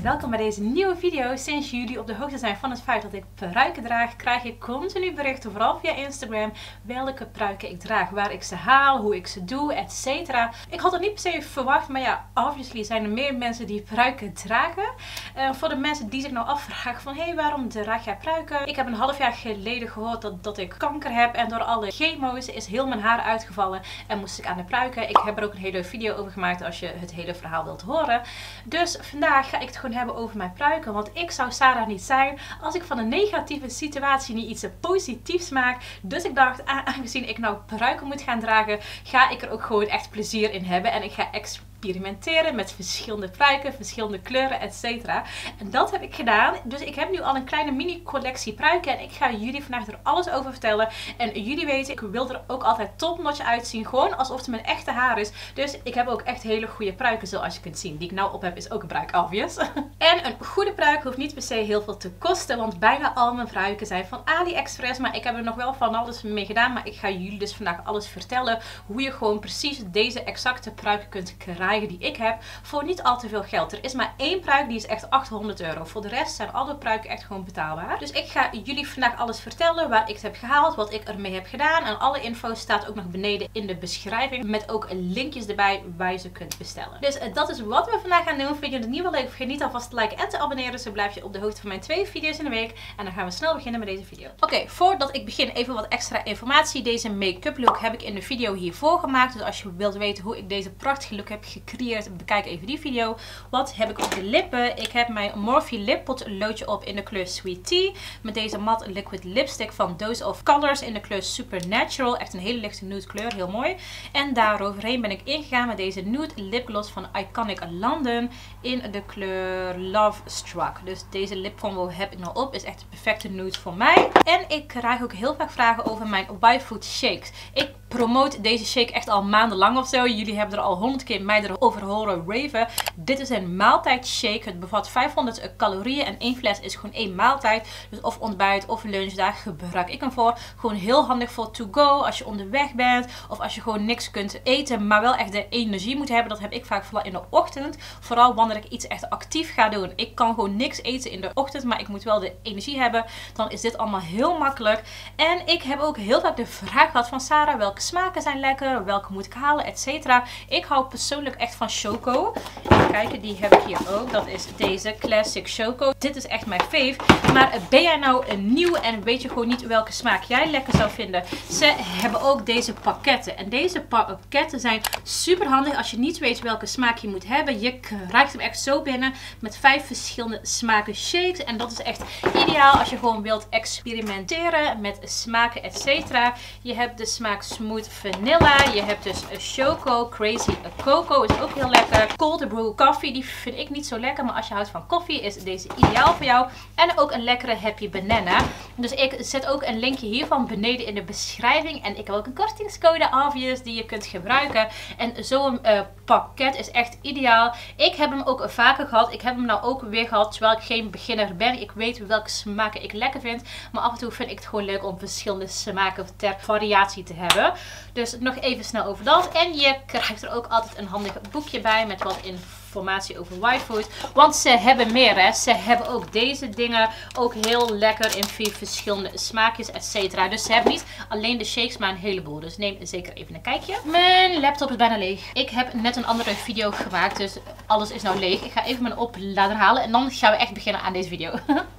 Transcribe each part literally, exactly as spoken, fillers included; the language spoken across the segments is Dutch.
welkom bij deze nieuwe video. Sinds jullie op de hoogte zijn van het feit dat ik pruiken draag, krijg ik continu berichten, vooral via Instagram, welke pruiken ik draag, waar ik ze haal, hoe ik ze doe, et cetera. Ik had het niet per se verwacht, maar ja, obviously zijn er meer mensen die pruiken dragen. Uh, voor de mensen die zich nou afvragen van, hé, hey, waarom draag jij pruiken? Ik heb een half jaar geleden gehoord dat, dat ik kanker heb en door alle chemo's is heel mijn haar uitgevallen en moest ik aan de pruiken. Ik heb er ook een hele video over gemaakt als je het hele verhaal wilt horen. Dus vandaag ga ik het gewoon hebben over mijn pruiken. Want ik zou Sarah niet zijn als ik van een negatieve situatie niet iets positiefs maak. Dus ik dacht, aangezien ik nou pruiken moet gaan dragen, ga ik er ook gewoon echt plezier in hebben. En ik ga experimenteren met verschillende pruiken, verschillende kleuren, et cetera. En dat heb ik gedaan. Dus ik heb nu al een kleine mini collectie pruiken. En ik ga jullie vandaag er alles over vertellen. En jullie weten, ik wil er ook altijd topnotch uitzien. Gewoon alsof het mijn echte haar is. Dus ik heb ook echt hele goede pruiken, zoals je kunt zien. Die ik nou op heb is ook een pruik, obvious. En een goede pruik hoeft niet per se heel veel te kosten. Want bijna al mijn pruiken zijn van AliExpress. Maar ik heb er nog wel van alles mee gedaan. Maar ik ga jullie dus vandaag alles vertellen. Hoe je gewoon precies deze exacte pruiken kunt krijgen die ik heb voor niet al te veel geld. Er is maar één pruik die is echt achthonderd euro. Voor de rest zijn alle pruiken echt gewoon betaalbaar. Dus ik ga jullie vandaag alles vertellen waar ik het heb gehaald, wat ik ermee heb gedaan. En alle info staat ook nog beneden in de beschrijving met ook linkjes erbij waar je ze kunt bestellen. Dus uh, dat is wat we vandaag gaan doen. Vind je het niet wel leuk? Vergeet niet alvast te liken en te abonneren. Zo blijf je op de hoogte van mijn twee video's in de week. En dan gaan we snel beginnen met deze video. Oké, okay, voordat ik begin even wat extra informatie. Deze make-up look heb ik in de video hiervoor gemaakt. Dus als je wilt weten hoe ik deze prachtige look heb gecreëerd, bekijk even die video. Wat heb ik op de lippen? Ik heb mijn Morphe Lip Pot loodje op in de kleur Sweet Tea. Met deze matte liquid lipstick van Dose of Colors in de kleur Supernatural. Echt een hele lichte nude kleur, heel mooi. En daaroverheen ben ik ingegaan met deze nude lipgloss van Iconic London in de kleur Love Struck. Dus deze lipcombo heb ik nou op. Is echt de perfecte nude voor mij. En ik krijg ook heel vaak vragen over mijn Y-Food shakes. Ik promote deze shake echt al maandenlang of zo. Jullie hebben er al honderd keer mij erover horen raven. Dit is een maaltijdshake. Het bevat vijfhonderd calorieën en één fles is gewoon één maaltijd. Dus of ontbijt of lunch, daar gebruik ik hem voor. Gewoon heel handig voor to go als je onderweg bent. Of als je gewoon niks kunt eten, maar wel echt de energie moet hebben. Dat heb ik vaak vooral in de ochtend. Vooral wanneer ik iets echt actief ga doen. Ik kan gewoon niks eten in de ochtend, maar ik moet wel de energie hebben. Dan is dit allemaal heel makkelijk. En ik heb ook heel vaak de vraag gehad van Sarah, welke smaken zijn lekker? Welke moet ik halen? Et cetera. Ik hou persoonlijk echt van choco. Even kijken, die heb ik hier ook. Dat is deze Classic Choco. Dit is echt mijn fave. Maar ben jij nou nieuw en weet je gewoon niet welke smaak jij lekker zou vinden? Ze hebben ook deze pakketten. En deze pakketten zijn super handig als je niet weet welke smaak je moet hebben. Je krijgt hem echt zo binnen met vijf verschillende smaken shakes. En dat is echt ideaal als je gewoon wilt experimenteren met smaken, et cetera. Je hebt de smaak Smooth Vanilla. Je hebt dus Choco, Crazy Cocoa is ook heel lekker. Cold Brew Coffee, die vind ik niet zo lekker. Maar als je houdt van koffie is deze ideaal voor jou. En ook een lekkere Happy Banana. Dus ik zet ook een linkje hiervan beneden in de beschrijving. En ik heb ook een kortingscode obvious die je kunt gebruiken. En zo'n uh, pakket is echt ideaal. Ik heb hem ook vaker gehad. Ik heb hem nou ook weer gehad terwijl ik geen beginner ben. Ik weet welke smaken ik lekker vind. Maar af en toe vind ik het gewoon leuk om verschillende smaken ter variatie te hebben. Dus nog even snel over dat. En je krijgt er ook altijd een handig boekje bij met wat informatie over Y-Food. Want ze hebben meer, hè. Ze hebben ook deze dingen ook heel lekker in vier verschillende smaakjes, et cetera. Dus ze hebben niet alleen de shakes, maar een heleboel. Dus neem zeker even een kijkje. Mijn laptop is bijna leeg. Ik heb net een andere video gemaakt, dus alles is nou leeg. Ik ga even mijn oplader halen en dan gaan we echt beginnen aan deze video.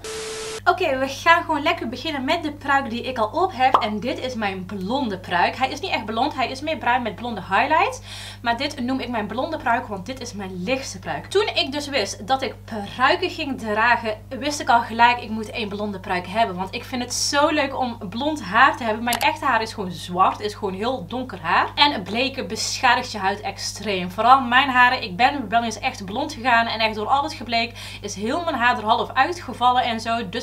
Oké, okay, we gaan gewoon lekker beginnen met de pruik die ik al op heb. En dit is mijn blonde pruik. Hij is niet echt blond, hij is meer bruin met blonde highlights. Maar dit noem ik mijn blonde pruik, want dit is mijn lichtste pruik. Toen ik dus wist dat ik pruiken ging dragen, wist ik al gelijk, ik moet één blonde pruik hebben. Want ik vind het zo leuk om blond haar te hebben. Mijn echte haar is gewoon zwart, is gewoon heel donker haar. En bleken beschadigt je huid extreem. Vooral mijn haren, ik ben wel eens echt blond gegaan en echt door al het gebleek is heel mijn haar er half uitgevallen en zo. Dus ik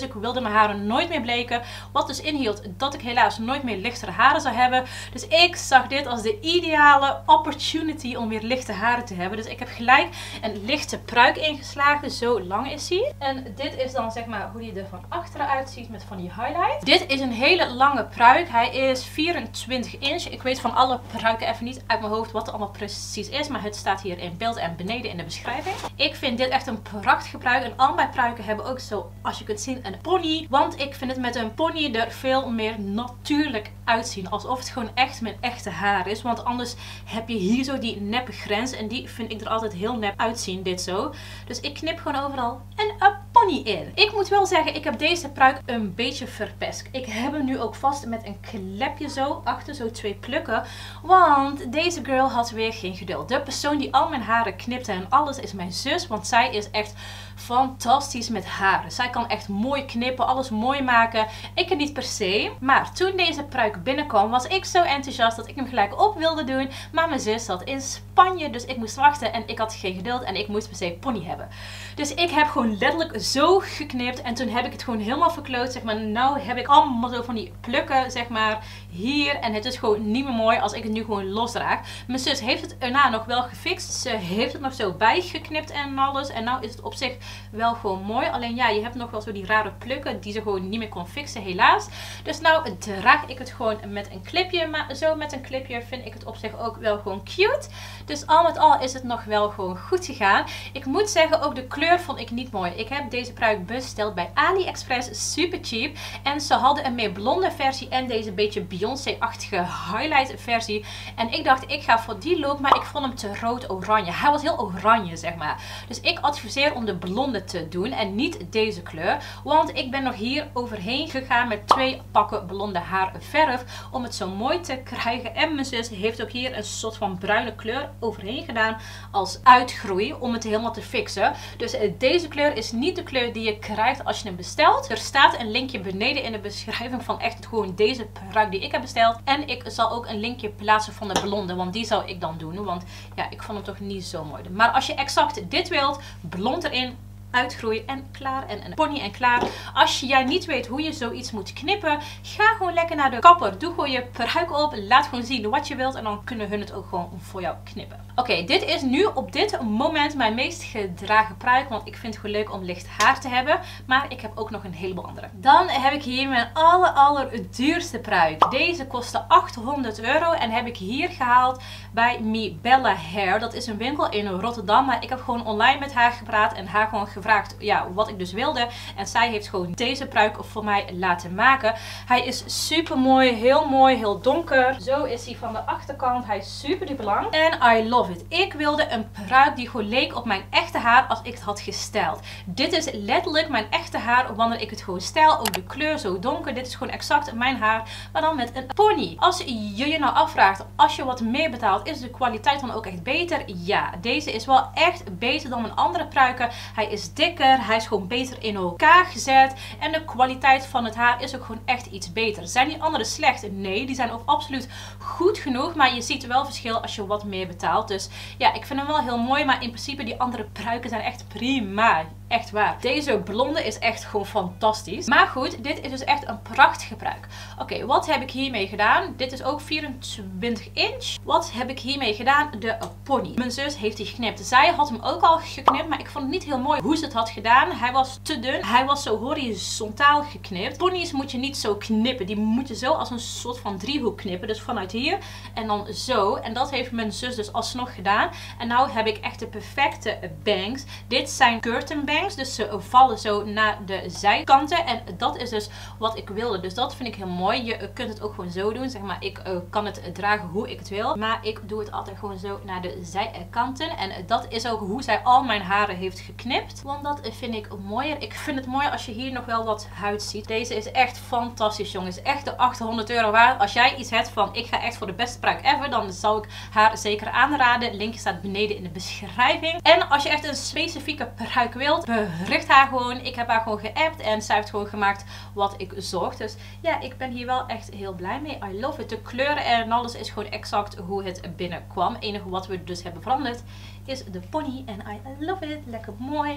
ik wilde mijn haren nooit meer bleken. Wat dus inhield dat ik helaas nooit meer lichtere haren zou hebben. Dus ik zag dit als de ideale opportunity om weer lichte haren te hebben. Dus ik heb gelijk een lichte pruik ingeslagen. Zo lang is hij. En dit is dan zeg maar hoe die er van achteren uitziet met van die highlight. Dit is een hele lange pruik. Hij is vierentwintig inch. Ik weet van alle pruiken even niet uit mijn hoofd wat het allemaal precies is. Maar het staat hier in beeld en beneden in de beschrijving. Ik vind dit echt een prachtige pruik. En al mijn pruiken hebben ook zo, als je kunt zien, een pony. Want ik vind het met een pony er veel meer natuurlijk uitzien. Alsof het gewoon echt mijn echte haar is. Want anders heb je hier zo die neppe grens. En die vind ik er altijd heel nep uitzien. Dit zo. Dus ik knip gewoon overal een, een pony in. Ik moet wel zeggen, ik heb deze pruik een beetje verpest. Ik heb hem nu ook vast met een klepje zo achter. Zo twee plukken. Want deze girl had weer geen geduld. De persoon die al mijn haren knipte en alles is mijn zus. Want zij is echt fantastisch met haren. Zij kan echt mooi knippen, alles mooi maken. Ik het niet per se. Maar toen deze pruik binnenkwam, was ik zo enthousiast dat ik hem gelijk op wilde doen. Maar mijn zus zat in Spanje, dus ik moest wachten en ik had geen geduld en ik moest per se pony hebben. Dus ik heb gewoon letterlijk zo geknipt en toen heb ik het gewoon helemaal verkloot. Zeg maar, nou heb ik allemaal zo van die plukken, zeg maar, hier. En het is gewoon niet meer mooi als ik het nu gewoon losdraag. Mijn zus heeft het erna nog wel gefixt. Ze heeft het nog zo bijgeknipt en alles. En nou is het op zich wel gewoon mooi. Alleen ja, je hebt nog wel zo die rare plukken die ze gewoon niet meer kon fixen, helaas. Dus nou draag ik het gewoon met een clipje. Maar zo met een clipje vind ik het op zich ook wel gewoon cute. Dus al met al is het nog wel gewoon goed gegaan. Ik moet zeggen, ook de kleur vond ik niet mooi. Ik heb deze pruik besteld bij AliExpress. Super cheap. En ze hadden een meer blonde versie en deze beetje Beyoncé-achtige highlight versie. En ik dacht, ik ga voor die look. Maar ik vond hem te rood-oranje. Hij was heel oranje, zeg maar. Dus ik adviseer om de blonde te doen en niet deze kleur. Want ik ben nog hier overheen gegaan met twee pakken blonde haarverf. Om het zo mooi te krijgen. En mijn zus heeft ook hier een soort van bruine kleur overheen gedaan als uitgroei. Om het helemaal te fixen. Dus deze kleur is niet de kleur die je krijgt als je hem bestelt. Er staat een linkje beneden in de beschrijving van echt gewoon deze pruik die ik heb besteld. En ik zal ook een linkje plaatsen van de blonde. Want die zou ik dan doen. Want ja, ik vond hem toch niet zo mooi. Maar als je exact dit wilt, blond erin, uitgroeien en klaar. En een pony en klaar. Als jij niet weet hoe je zoiets moet knippen, ga gewoon lekker naar de kapper. Doe gewoon je pruik op. Laat gewoon zien wat je wilt. En dan kunnen hun het ook gewoon voor jou knippen. Oké, okay, dit is nu op dit moment mijn meest gedragen pruik. Want ik vind het gewoon leuk om licht haar te hebben. Maar ik heb ook nog een heleboel andere. Dan heb ik hier mijn aller aller duurste pruik. Deze kostte achthonderd euro. En heb ik hier gehaald bij Mi Bella Hair. Dat is een winkel in Rotterdam. Maar ik heb gewoon online met haar gepraat. En haar gewoon gevraagd, ja, wat ik dus wilde. En zij heeft gewoon deze pruik voor mij laten maken. Hij is super mooi, heel mooi, heel donker. Zo is hij van de achterkant. Hij is super duper lang. En I love it. Ik wilde een pruik die gewoon leek op mijn echte haar als ik het had gestyled. Dit is letterlijk mijn echte haar wanneer ik het gewoon stijl. Ook de kleur zo donker. Dit is gewoon exact mijn haar, maar dan met een pony. Als je je nou afvraagt, als je wat meer betaalt, is de kwaliteit dan ook echt beter? Ja, deze is wel echt beter dan mijn andere pruiken. Hij is dikker, hij is gewoon beter in elkaar gezet en de kwaliteit van het haar is ook gewoon echt iets beter. Zijn die andere slecht? Nee, die zijn ook absoluut goed genoeg, maar je ziet wel verschil als je wat meer betaalt. Dus ja, ik vind hem wel heel mooi, maar in principe die andere pruiken zijn echt prima. Echt waar. Deze blonde is echt gewoon fantastisch. Maar goed, dit is dus echt een prachtige pruik. Oké, okay, wat heb ik hiermee gedaan? Dit is ook vierentwintig inch. Wat heb ik hiermee gedaan? De pony. Mijn zus heeft die geknipt. Zij had hem ook al geknipt, maar ik vond het niet heel mooi hoe ze het had gedaan. Hij was te dun. Hij was zo horizontaal geknipt. Ponies moet je niet zo knippen. Die moet je zo als een soort van driehoek knippen. Dus vanuit hier en dan zo. En dat heeft mijn zus dus alsnog gedaan. En nou heb ik echt de perfecte bangs. Dit zijn curtain bangs. Dus ze vallen zo naar de zijkanten. En dat is dus wat ik wilde. Dus dat vind ik heel mooi. Je kunt het ook gewoon zo doen. Zeg maar, ik uh, kan het dragen hoe ik het wil. Maar ik doe het altijd gewoon zo naar de zijkanten. En dat is ook hoe zij al mijn haren heeft geknipt. Want dat vind ik mooier. Ik vind het mooi als je hier nog wel wat huid ziet. Deze is echt fantastisch, jongens. Echt de achthonderd euro waard. Als jij iets hebt van, ik ga echt voor de beste pruik ever, dan zal ik haar zeker aanraden. Linkje staat beneden in de beschrijving. En als je echt een specifieke pruik wilt, bericht haar gewoon. Ik heb haar gewoon geappt en zij heeft gewoon gemaakt wat ik zocht. Dus ja, ik ben hier wel echt heel blij mee. I love it. De kleuren en alles is gewoon exact hoe het binnenkwam. Het enige wat we dus hebben veranderd is de pony. En I love it. Lekker mooi.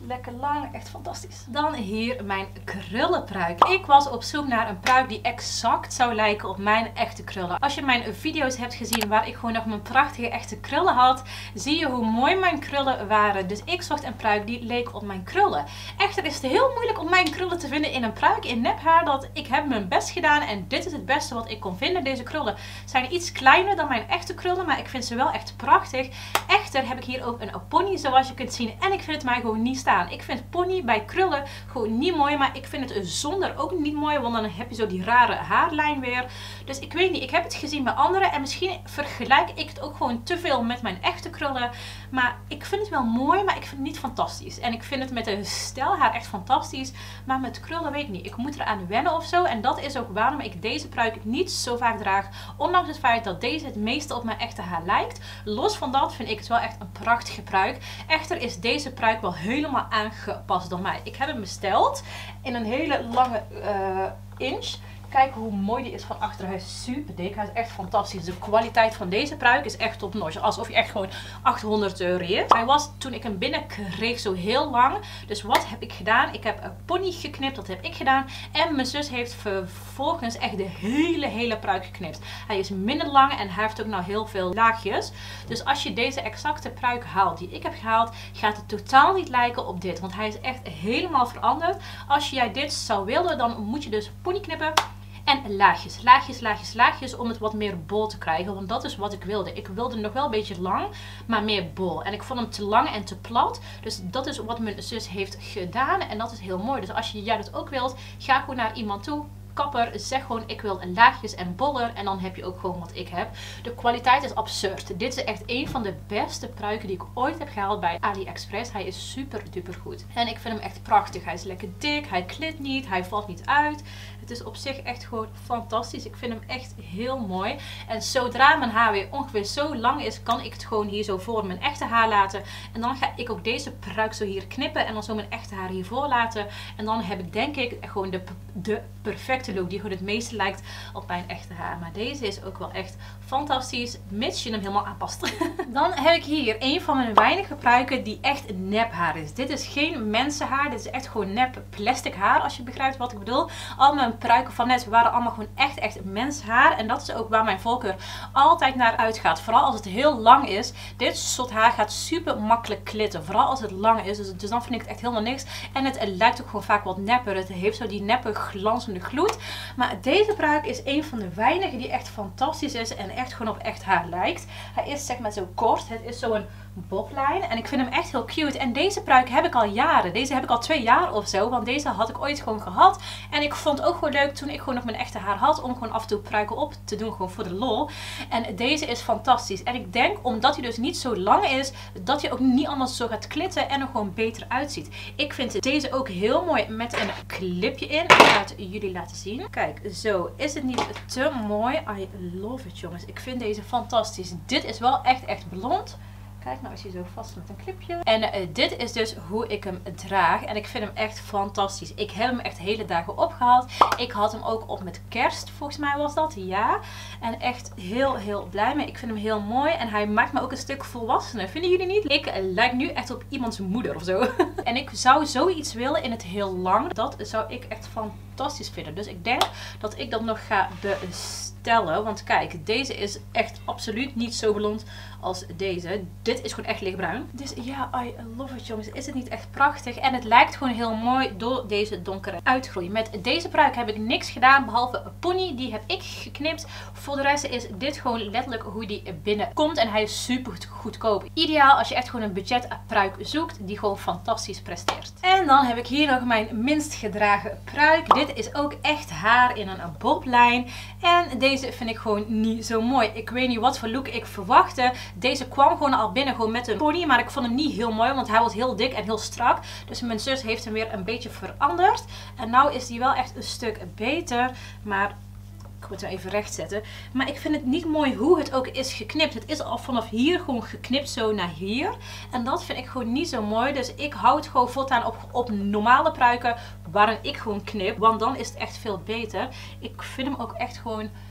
Lekker lang, echt fantastisch. Dan hier mijn krullenpruik. Ik was op zoek naar een pruik die exact zou lijken op mijn echte krullen. Als je mijn video's hebt gezien waar ik gewoon nog mijn prachtige echte krullen had, zie je hoe mooi mijn krullen waren. Dus ik zocht een pruik die leek op mijn krullen. Echter is het heel moeilijk om mijn krullen te vinden in een pruik in nephaar. Dat ik heb mijn best gedaan en dit is het beste wat ik kon vinden. Deze krullen zijn iets kleiner dan mijn echte krullen, maar ik vind ze wel echt prachtig. Echter heb ik hier ook een pony zoals je kunt zien en ik vind het mij gewoon niet staan. Ik vind pony bij krullen gewoon niet mooi, maar ik vind het zonder ook niet mooi, want dan heb je zo die rare haarlijn weer. Dus ik weet niet, ik heb het gezien bij anderen en misschien vergelijk ik het ook gewoon te veel met mijn echte krullen. Maar ik vind het wel mooi, maar ik vind het niet fantastisch. En ik vind het met een stijlhaar echt fantastisch, maar met krullen weet ik niet. Ik moet eraan wennen of zo en dat is ook waarom ik deze pruik niet zo vaak draag. Ondanks het feit dat deze het meeste op mijn echte haar lijkt. Los van dat vind ik het wel echt een prachtige pruik. Echter is deze pruik wel helemaal aangepast door mij. Ik heb hem besteld in een hele lange uh, inch. Kijk hoe mooi die is van achter. Hij is super dik. Hij is echt fantastisch. De kwaliteit van deze pruik is echt top notch. Alsof je echt gewoon achthonderd euro heeft. Hij was toen ik hem binnenkreeg zo heel lang. Dus wat heb ik gedaan? Ik heb een pony geknipt. Dat heb ik gedaan. En mijn zus heeft vervolgens echt de hele hele pruik geknipt. Hij is minder lang en hij heeft ook nou heel veel laagjes. Dus als je deze exacte pruik haalt die ik heb gehaald, gaat het totaal niet lijken op dit. Want hij is echt helemaal veranderd. Als jij dit zou willen, dan moet je dus pony knippen. En laagjes, laagjes, laagjes, laagjes om het wat meer bol te krijgen. Want dat is wat ik wilde. Ik wilde nog wel een beetje lang, maar meer bol. En ik vond hem te lang en te plat. Dus dat is wat mijn zus heeft gedaan. En dat is heel mooi. Dus als jij dat ook wilt, ga gewoon naar iemand toe. Kapper, zeg gewoon ik wil laagjes en boller en dan heb je ook gewoon wat ik heb. De kwaliteit is absurd. Dit is echt een van de beste pruiken die ik ooit heb gehaald bij AliExpress. Hij is super duper goed. En ik vind hem echt prachtig. Hij is lekker dik, hij klit niet, hij valt niet uit. Het is op zich echt gewoon fantastisch. Ik vind hem echt heel mooi. En zodra mijn haar weer ongeveer zo lang is, kan ik het gewoon hier zo voor mijn echte haar laten. En dan ga ik ook deze pruik zo hier knippen en dan zo mijn echte haar hiervoor laten. En dan heb ik denk ik gewoon de, de perfecte look die gewoon het meeste lijkt op mijn echte haar. Maar deze is ook wel echt fantastisch, mits je hem helemaal aanpast. Dan heb ik hier een van mijn weinige pruiken die echt nephaar is. Dit is geen mensenhaar, dit is echt gewoon nep plastic haar, als je begrijpt wat ik bedoel. Al mijn pruiken van net waren allemaal gewoon echt echt menshaar. En dat is ook waar mijn voorkeur altijd naar uitgaat. Vooral als het heel lang is. Dit soort haar gaat super makkelijk klitten. Vooral als het lang is. Dus, dus dan vind ik het echt helemaal niks. En het, het lijkt ook gewoon vaak wat nepper. Het heeft zo die neppe glanzende gloed. Maar deze pruik is een van de weinigen die echt fantastisch is. En echt gewoon op echt haar lijkt. Hij is zeg maar zo kort. Het is zo'n boblijn. En ik vind hem echt heel cute. En deze pruik heb ik al jaren. Deze heb ik al twee jaar of zo. Want deze had ik ooit gewoon gehad. En ik vond het ook gewoon leuk toen ik gewoon nog mijn echte haar had. Om gewoon af en toe pruiken op te doen. Gewoon voor de lol. En deze is fantastisch. En ik denk omdat hij dus niet zo lang is. Dat hij ook niet anders zo gaat klitten. En er gewoon beter uitziet. Ik vind deze ook heel mooi met een clipje in. Ik ga het jullie laten zien. Kijk, zo is het niet te mooi. I love it jongens. Ik vind deze fantastisch. Dit is wel echt echt blond. Kijk, nou is hij zo vast met een clipje. En uh, dit is dus hoe ik hem draag. En ik vind hem echt fantastisch. Ik heb hem echt hele dagen opgehaald. Ik had hem ook op met kerst. Volgens mij was dat. Ja. En echt heel, heel blij mee. Ik vind hem heel mooi. En hij maakt me ook een stuk volwassener. Vinden jullie niet? Ik uh, lijk nu echt op iemands moeder of zo. En ik zou zoiets willen in het heel lang. Dat zou ik echt fantastisch vinden. Dus ik denk dat ik dat nog ga bestellen. Want kijk, deze is echt absoluut niet zo blond als deze. Dit is gewoon echt lichtbruin. Dus ja, I love it jongens. Is het niet echt prachtig? En het lijkt gewoon heel mooi door deze donkere uitgroei. Met deze pruik heb ik niks gedaan behalve een pony. Die heb ik geknipt. Voor de rest is dit gewoon letterlijk hoe die binnenkomt. En hij is super goedkoop. Ideaal als je echt gewoon een budget pruik zoekt die gewoon fantastisch presteert. En dan heb ik hier nog mijn minst gedragen pruik. Dit is ook echt haar in een boblijn. En deze vind ik gewoon niet zo mooi. Ik weet niet wat voor look ik verwachtte. Deze kwam gewoon al binnen gewoon met een pony. Maar ik vond hem niet heel mooi. Want hij was heel dik en heel strak. Dus mijn zus heeft hem weer een beetje veranderd. En nou is hij wel echt een stuk beter. Maar ik moet hem even recht zetten. Maar ik vind het niet mooi hoe het ook is geknipt. Het is al vanaf hier gewoon geknipt zo naar hier. En dat vind ik gewoon niet zo mooi. Dus ik hou het gewoon voortaan op, op normale pruiken waarin ik gewoon knip. Want dan is het echt veel beter. Ik vind hem ook echt gewoon...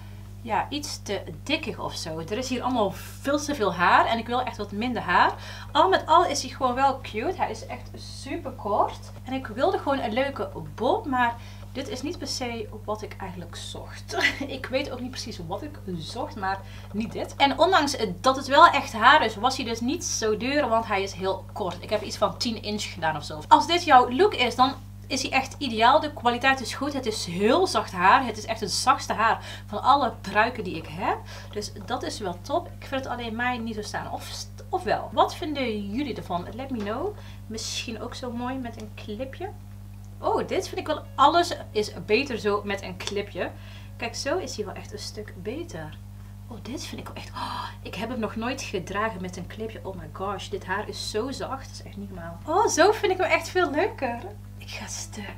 ja, iets te dikkig of zo. Er is hier allemaal veel te veel haar en ik wil echt wat minder haar. Al met al is hij gewoon wel cute. Hij is echt super kort. En ik wilde gewoon een leuke bob, maar dit is niet per se wat ik eigenlijk zocht. Ik weet ook niet precies wat ik zocht, maar niet dit. En ondanks dat het wel echt haar is, was hij dus niet zo duur, want hij is heel kort. Ik heb iets van tien inch gedaan of zo. Als dit jouw look is, dan is hij echt ideaal. De kwaliteit is goed. Het is heel zacht haar. Het is echt het zachtste haar van alle pruiken die ik heb. Dus dat is wel top. Ik vind het alleen mij niet zo staan. Of, of wel. Wat vinden jullie ervan? Let me know. Misschien ook zo mooi met een clipje. Oh, dit vind ik wel. Alles is beter zo met een clipje. Kijk, zo is hij wel echt een stuk beter. Oh, dit vind ik wel echt. Oh, ik heb hem nog nooit gedragen met een clipje. Oh my gosh, dit haar is zo zacht. Dat is echt niet normaal. Oh, zo vind ik hem echt veel leuker. Ik ga stuk.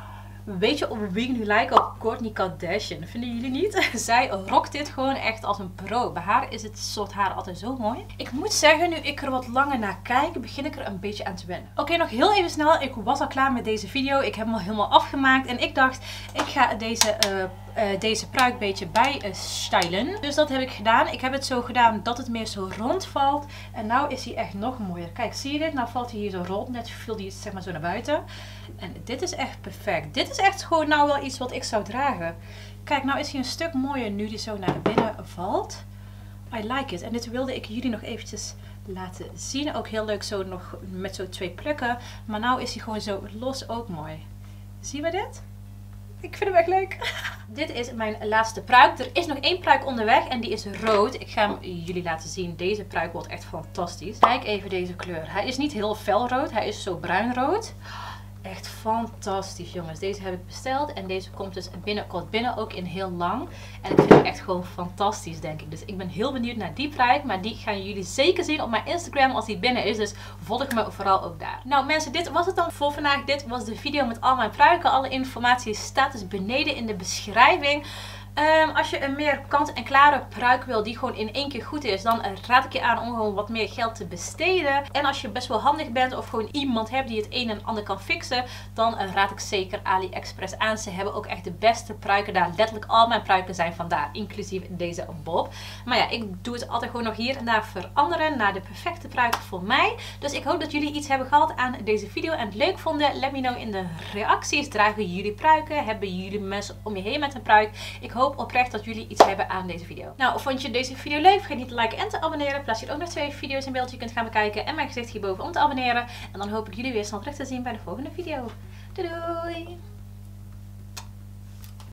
Weet je op wie ik nu lijk? Op Kourtney Kardashian. Vinden jullie niet? Zij rockt dit gewoon echt als een pro. Bij haar is het soort haar altijd zo mooi. Ik moet zeggen, nu ik er wat langer naar kijk, begin ik er een beetje aan te wennen. Oké, okay, nog heel even snel. Ik was al klaar met deze video. Ik heb hem al helemaal afgemaakt. En ik dacht, ik ga deze... Uh, Uh, deze pruik een beetje bij uh, stylen. Dus dat heb ik gedaan. Ik heb het zo gedaan dat het meer zo rond valt. En nou is hij echt nog mooier. Kijk, zie je dit? Nou valt hij hier zo rond. Net viel hij zeg maar zo naar buiten. En dit is echt perfect. Dit is echt gewoon nou wel iets wat ik zou dragen. Kijk, nou is hij een stuk mooier nu die zo naar binnen valt. I like it. En dit wilde ik jullie nog eventjes laten zien. Ook heel leuk zo nog met zo twee plukken. Maar nou is hij gewoon zo los ook mooi. Zien we dit? Ik vind hem echt leuk. Dit is mijn laatste pruik. Er is nog één pruik onderweg en die is rood. Ik ga hem jullie laten zien. Deze pruik wordt echt fantastisch. Kijk even deze kleur. Hij is niet heel felrood. Hij is zo bruinrood. Echt fantastisch, jongens. Deze heb ik besteld en deze komt dus binnenkort binnen, ook in heel lang. En ik vind het echt gewoon fantastisch, denk ik. Dus ik ben heel benieuwd naar die pruik, maar die gaan jullie zeker zien op mijn Instagram als die binnen is. Dus volg me vooral ook daar. Nou mensen, dit was het dan voor vandaag. Dit was de video met al mijn pruiken. Alle informatie staat dus beneden in de beschrijving. Um, als je een meer kant-en-klare pruik wil die gewoon in één keer goed is, dan raad ik je aan om gewoon wat meer geld te besteden. En als je best wel handig bent of gewoon iemand hebt die het een en ander kan fixen, dan raad ik zeker AliExpress aan. Ze hebben ook echt de beste pruiken daar. Letterlijk al mijn pruiken zijn vandaar, inclusief deze bob. Maar ja, ik doe het altijd gewoon nog hier en daar veranderen naar de perfecte pruik voor mij. Dus ik hoop dat jullie iets hebben gehad aan deze video en het leuk vonden. Let me know in de reacties. Dragen jullie pruiken? Hebben jullie mensen om je heen met een pruik? Ik hoop oprecht dat jullie iets hebben aan deze video. Nou, vond je deze video leuk? Vergeet niet te liken en te abonneren. Plaats hier ook nog twee video's in beeld die je kunt gaan bekijken. En mijn gezicht hierboven om te abonneren. En dan hoop ik jullie weer snel terug te zien bij de volgende video. Doei doei!